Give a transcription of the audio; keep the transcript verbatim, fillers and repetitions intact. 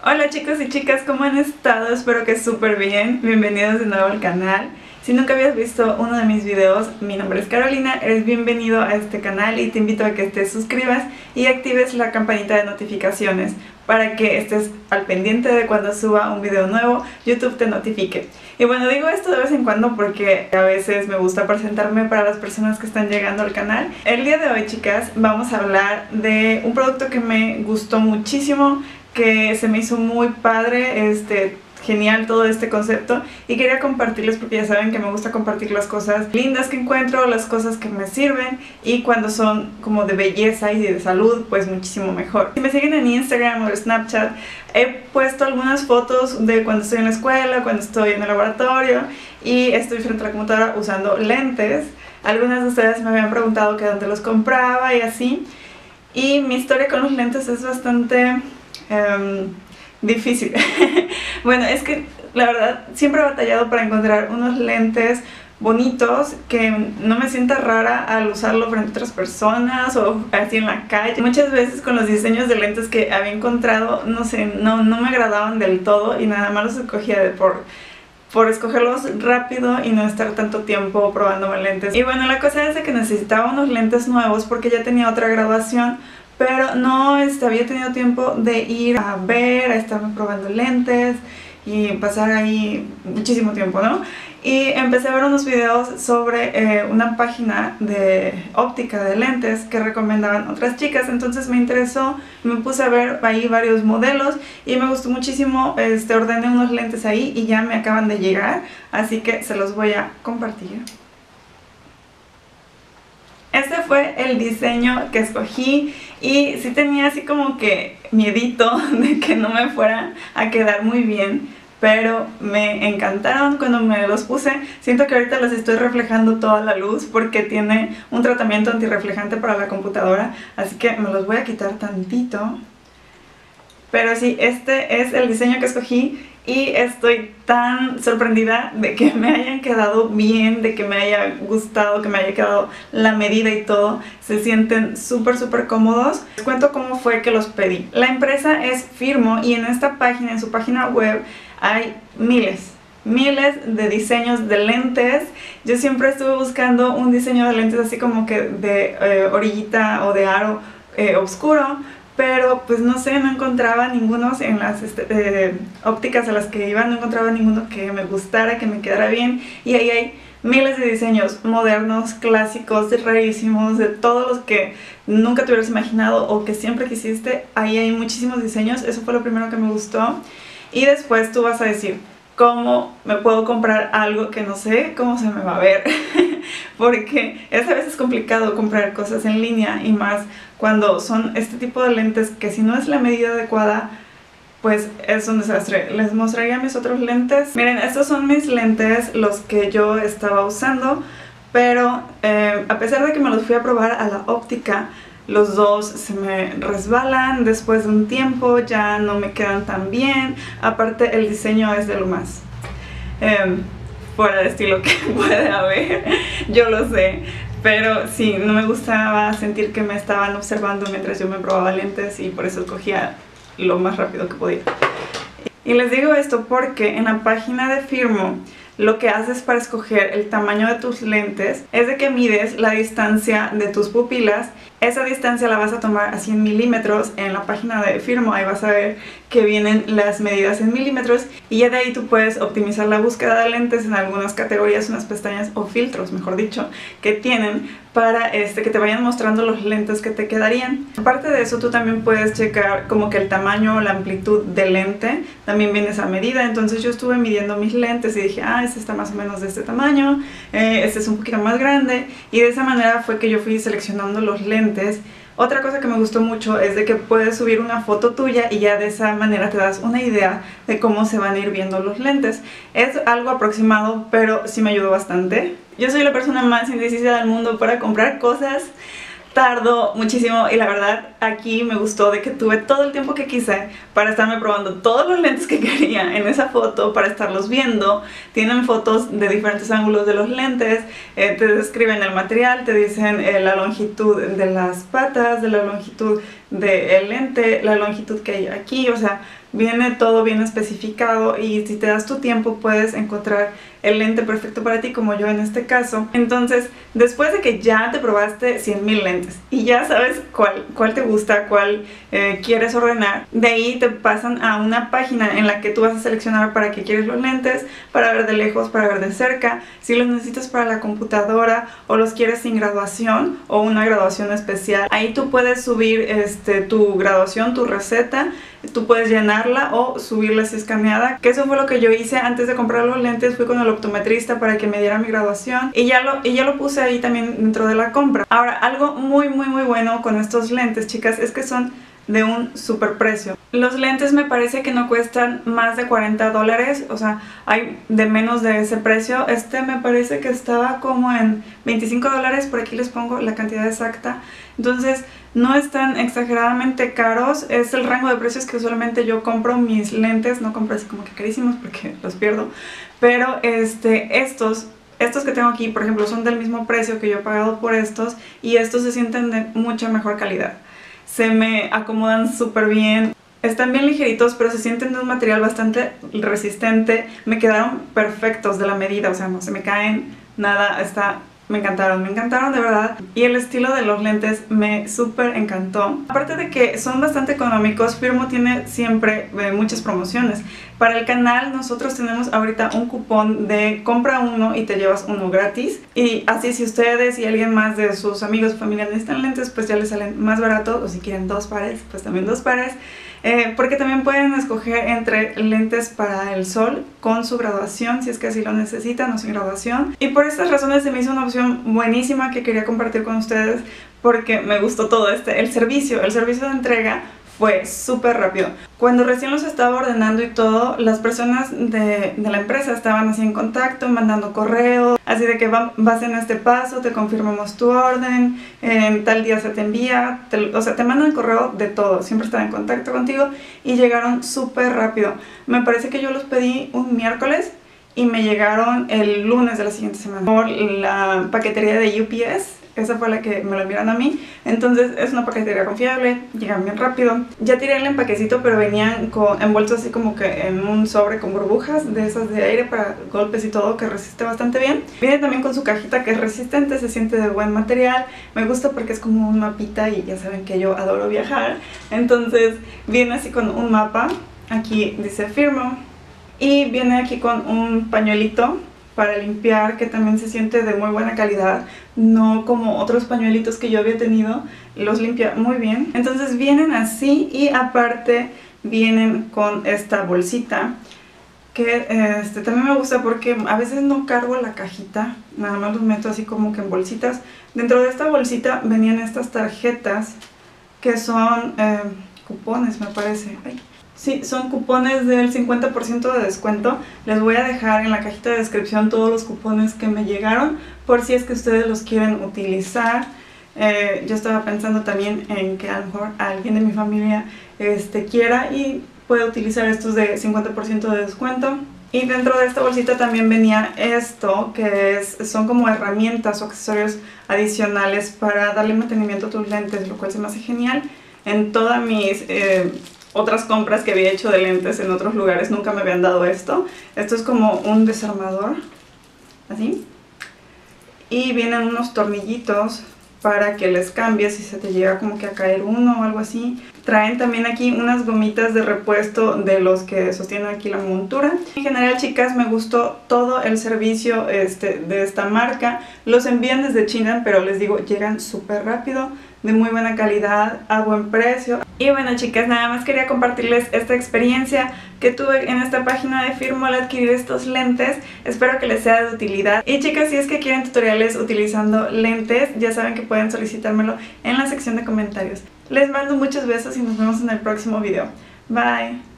Hola chicos y chicas, ¿cómo han estado? Espero que súper bien. Bienvenidos de nuevo al canal. Si nunca habías visto uno de mis videos, mi nombre es Carolina, eres bienvenido a este canal y te invito a que te suscribas y actives la campanita de notificaciones para que estés al pendiente de cuando suba un video nuevo, YouTube te notifique. Y bueno, digo esto de vez en cuando porque a veces me gusta presentarme para las personas que están llegando al canal. El día de hoy, chicas, vamos a hablar de un producto que me gustó muchísimo, que se me hizo muy padre, este, genial todo este concepto, y quería compartirles porque ya saben que me gusta compartir las cosas lindas que encuentro, las cosas que me sirven, y cuando son como de belleza y de salud, pues muchísimo mejor. Si me siguen en Instagram o Snapchat, he puesto algunas fotos de cuando estoy en la escuela, cuando estoy en el laboratorio y estoy frente a la computadora usando lentes. Algunas de ustedes me habían preguntado que dónde los compraba y así, y mi historia con los lentes es bastante Um, difícil. Bueno, es que la verdad siempre he batallado para encontrar unos lentes bonitos que no me sienta rara al usarlo frente a otras personas o así en la calle. Muchas veces con los diseños de lentes que había encontrado, no sé, no, no me agradaban del todo y nada más los escogía de por... por escogerlos rápido y no estar tanto tiempo probándome lentes. Y bueno, la cosa es de que necesitaba unos lentes nuevos porque ya tenía otra graduación, pero no este, había tenido tiempo de ir a ver, a estarme probando lentes y pasar ahí muchísimo tiempo, ¿no? Y empecé a ver unos videos sobre eh, una página de óptica de lentes que recomendaban otras chicas, entonces me interesó, me puse a ver ahí varios modelos y me gustó muchísimo, este, ordené unos lentes ahí y ya me acaban de llegar, así que se los voy a compartir. Este fue el diseño que escogí y sí tenía así como que miedito de que no me fueran a quedar muy bien, pero me encantaron cuando me los puse. Siento que ahorita les estoy reflejando toda la luz porque tiene un tratamiento antirreflejante para la computadora, así que me los voy a quitar tantito. Pero sí, este es el diseño que escogí y estoy tan sorprendida de que me hayan quedado bien, de que me haya gustado, que me haya quedado la medida y todo. Se sienten súper súper cómodos. Les cuento cómo fue que los pedí. La empresa es Firmo y en esta página, en su página web, hay miles miles de diseños de lentes. Yo siempre estuve buscando un diseño de lentes así como que de eh, orillita o de aro eh, oscuro, pero pues no sé, no encontraba ninguno en las este, eh, ópticas a las que iba, no encontraba ninguno que me gustara, que me quedara bien, y ahí hay miles de diseños modernos, clásicos, rarísimos, de todos los que nunca te hubieras imaginado o que siempre quisiste. Ahí hay muchísimos diseños, eso fue lo primero que me gustó. Y después tú vas a decir, ¿cómo me puedo comprar algo que no sé cómo se me va a ver? Porque es a veces complicado comprar cosas en línea, y más cuando son este tipo de lentes que si no es la medida adecuada, pues es un desastre. Les mostraría mis otros lentes. Miren, estos son mis lentes, los que yo estaba usando, pero eh, a pesar de que me los fui a probar a la óptica, los dos se me resbalan después de un tiempo, ya no me quedan tan bien. Aparte el diseño es de lo más eh, fuera de estilo que puede haber, yo lo sé, pero sí, no me gustaba sentir que me estaban observando mientras yo me probaba lentes y por eso cogía lo más rápido que podía. Y les digo esto porque en la página de Firmo lo que haces para escoger el tamaño de tus lentes es de que mides la distancia de tus pupilas. Esa distancia la vas a tomar a cien milímetros en la página de Firmo, ahí vas a ver que vienen las medidas en milímetros y ya de ahí tú puedes optimizar la búsqueda de lentes en algunas categorías, unas pestañas o filtros, mejor dicho, que tienen para este, que te vayan mostrando los lentes que te quedarían. Aparte de eso, tú también puedes checar como que el tamaño o la amplitud del lente, también viene esa medida. Entonces yo estuve midiendo mis lentes y dije, ah, este está más o menos de este tamaño, eh, este es un poquito más grande, y de esa manera fue que yo fui seleccionando los lentes. Otra cosa que me gustó mucho es de que puedes subir una foto tuya y ya de esa manera te das una idea de cómo se van a ir viendo los lentes. Es algo aproximado, pero sí me ayudó bastante. Yo soy la persona más indecisa del mundo para comprar cosas. Tardo muchísimo y la verdad aquí me gustó de que tuve todo el tiempo que quise para estarme probando todos los lentes que quería en esa foto, para estarlos viendo. Tienen fotos de diferentes ángulos de los lentes, eh, te describen el material, te dicen eh, la longitud de las patas, de la longitud del lente, la longitud que hay aquí, o sea, viene todo bien especificado y si te das tu tiempo puedes encontrar el lente perfecto para ti, como yo en este caso. Entonces, después de que ya te probaste cien mil lentes y ya sabes cuál, cuál te gusta, cuál eh, quieres ordenar, de ahí te pasan a una página en la que tú vas a seleccionar para qué quieres los lentes, para ver de lejos, para ver de cerca, si los necesitas para la computadora o los quieres sin graduación o una graduación especial. Ahí tú puedes subir este, tu graduación, tu receta, tú puedes llenarla o subirla así escaneada, que eso fue lo que yo hice antes de comprar los lentes. Fui con el optometrista para que me diera mi graduación y ya lo, y ya lo puse ahí también dentro de la compra. Ahora, algo muy muy muy bueno con estos lentes, chicas, es que son de un super precio. Los lentes me parece que no cuestan más de cuarenta dólares, o sea, hay de menos de ese precio. Este me parece que estaba como en veinticinco dólares, por aquí les pongo la cantidad exacta. Entonces, no están exageradamente caros, es el rango de precios que usualmente yo compro mis lentes, no compro así como que carísimos porque los pierdo, pero este, estos... Estos que tengo aquí, por ejemplo, son del mismo precio que yo he pagado por estos y estos se sienten de mucha mejor calidad. Se me acomodan súper bien, están bien ligeritos, pero se sienten de un material bastante resistente. Me quedaron perfectos de la medida, o sea, no se me caen nada, está... Me encantaron, me encantaron de verdad. Y el estilo de los lentes me súper encantó. Aparte de que son bastante económicos, Firmoo tiene siempre eh, muchas promociones. Para el canal nosotros tenemos ahorita un cupón de compra uno y te llevas uno gratis. Y así si ustedes y alguien más de sus amigos o familia necesitan lentes, pues ya les salen más baratos. O si quieren dos pares, pues también dos pares. Eh, porque también pueden escoger entre lentes para el sol con su graduación, si es que así lo necesitan, o sin graduación. Y por estas razones se me hizo una opción buenísima que quería compartir con ustedes, porque me gustó todo este, el servicio, el servicio de entrega fue súper rápido. Cuando recién los estaba ordenando y todo, las personas de, de la empresa estaban así en contacto, mandando correos, así de que va, vas en este paso, te confirmamos tu orden, en tal día se te envía, te, o sea, te mandan correo de todo, siempre están en contacto contigo y llegaron súper rápido. Me parece que yo los pedí un miércoles y me llegaron el lunes de la siguiente semana por la paquetería de U P S. Esa fue la que me lo enviaron a mí. Entonces es una paquetería confiable, llegan bien rápido. Ya tiré el empaquecito, pero venían con, envueltos así como que en un sobre con burbujas de esas de aire para golpes y todo, que resiste bastante bien. Viene también con su cajita que es resistente, se siente de buen material. Me gusta porque es como un mapita y ya saben que yo adoro viajar. Entonces viene así con un mapa, aquí dice Firmoo, y viene aquí con un pañuelito para limpiar, que también se siente de muy buena calidad, no como otros pañuelitos que yo había tenido, los limpia muy bien. Entonces vienen así y aparte vienen con esta bolsita que este, también me gusta porque a veces no cargo la cajita, nada más los meto así como que en bolsitas. Dentro de esta bolsita venían estas tarjetas que son eh, cupones, me parece. Ay. Sí, son cupones del cincuenta por ciento de descuento. Les voy a dejar en la cajita de descripción todos los cupones que me llegaron, por si es que ustedes los quieren utilizar. Eh, yo estaba pensando también en que a lo mejor alguien de mi familia este, quiera y pueda utilizar estos de cincuenta por ciento de descuento. Y dentro de esta bolsita también venía esto, que es, son como herramientas o accesorios adicionales para darle mantenimiento a tus lentes, lo cual se me hace genial. En todas mis... Eh, otras compras que había hecho de lentes en otros lugares nunca me habían dado esto. Esto es como un desarmador, así. Y vienen unos tornillitos para que les cambies si se te llega como que a caer uno o algo así. Traen también aquí unas gomitas de repuesto de los que sostienen aquí la montura. En general, chicas, me gustó todo el servicio este, de esta marca. Los envían desde China, pero les digo, llegan súper rápido, de muy buena calidad, a buen precio. Y bueno, chicas, nada más quería compartirles esta experiencia que tuve en esta página de Firmoo al adquirir estos lentes. Espero que les sea de utilidad. Y chicas, si es que quieren tutoriales utilizando lentes, ya saben que pueden solicitármelo en la sección de comentarios. Les mando muchos besos y nos vemos en el próximo video. Bye.